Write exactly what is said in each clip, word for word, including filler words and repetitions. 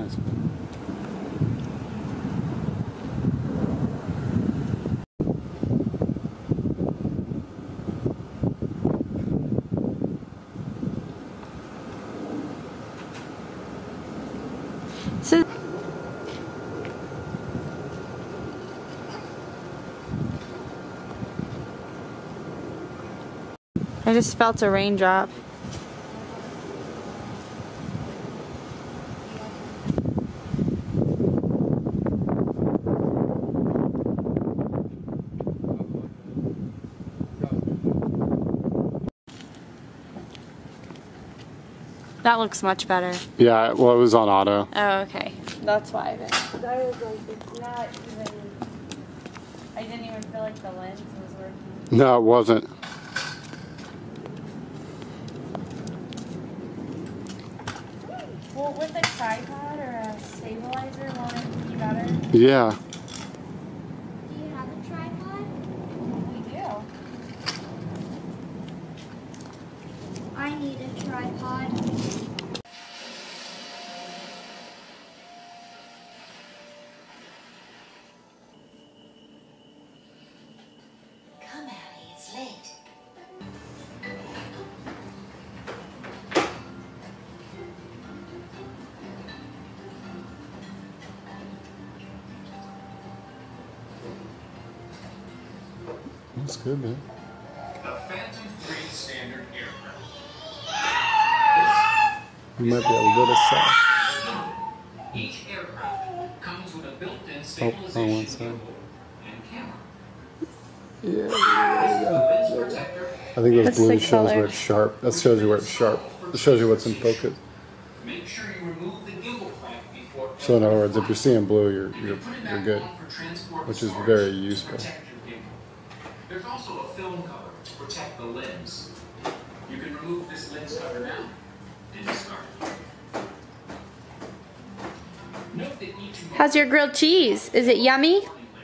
nice. So I just felt a raindrop. That looks much better. Yeah, well, it was on auto. Oh, okay. That's why then. I was like, it's not even. I didn't even feel like the lens was working. No, it wasn't. Well, with a tripod or a stabilizer, won't it be better? Yeah. Do you have a tripod? We do. I need a tripod. Come, Abby, it's late. That's good, man. The Phantom three standard aircraft. You might be a little soft. Each aircraft comes with a built-in Oh, stabilization on one side. gimbal and camera. Yeah, there you go. Lens protector. I think those That's the blues shows where color. it's sharp. That shows you where it's sharp. It shows you what's in focus. Make sure you remove the gimbal clamp before. So in other words, if you're seeing blue, you're you're Put it you're back good, on for transport which is storage very to useful. protect your gimbal. There's also a film cover to protect the lens. You can remove this lens cover now and discard it. Note that each How's your grilled cheese? Is it yummy?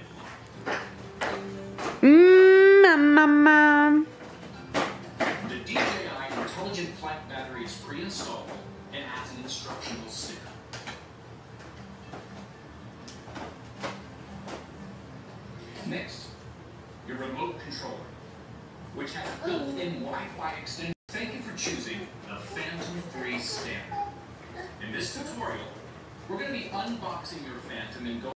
Mmm, um, um, um. The D J I Intelligent Flat Battery is pre-installed and has an instructional sticker. Next, your remote controller, which has built-in Wi-Fi extension. Thank you for choosing the Phantom three Standard. In this tutorial, we're going to be unboxing your Phantom and going